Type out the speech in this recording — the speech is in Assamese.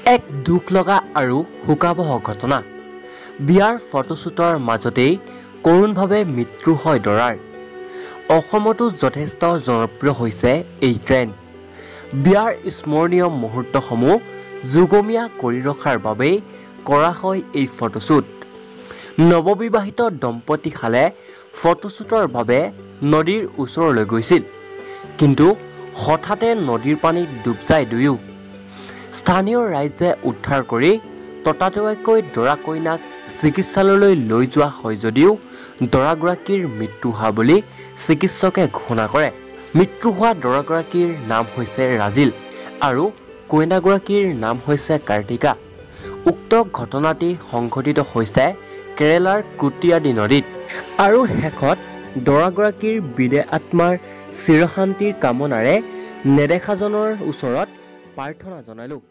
এক দুখ লগা আৰু শোকাবহ ঘটনা। বিয়াৰ ফটোশ্বুটৰ মাজতেই কৰুণভাৱে মৃত্যু হয় দৰাৰ। অসমতো যথেষ্ট জনপ্ৰিয় হৈছে এই ট্ৰেণ্ড। বিয়াৰ স্মৰণীয় মুহূৰ্তসমূহ যুগমীয়া কৰি ৰখাৰ বাবেই কৰা হয় এই ফটোশ্বুট। নৱবিবাহিত দম্পতীহালে ফটোশ্বুটৰ বাবে নদীৰ ওচৰলৈ গৈছিল, কিন্তু হঠাতে নদীৰ পানীত ডুব যায় দুয়ো। স্থানীয় ৰাইজে উদ্ধাৰ কৰি ততাতৈয়াকৈ দৰা কইনাক চিকিৎসালয়লৈ লৈ যোৱা হয় যদিও দৰাগৰাকীৰ মৃত্যু হোৱা বুলি চিকিৎসকে ঘোষণা কৰে। মৃত্যু হোৱা দৰাগৰাকীৰ নাম হৈছে ৰাজিল আৰু কইনাগৰাকীৰ নাম হৈছে কাৰ্তিকা। উক্ত ঘটনাটি সংঘটিত হৈছে কেৰেলাৰ কুট্টিয়াদি নদীত। আৰু শেষত দৰাগৰাকীৰ বিদেহ আত্মাৰ চিৰশান্তিৰ কামনাৰে নেদেখাজনৰ ওচৰত প্ৰাৰ্থনা জনালোঁ।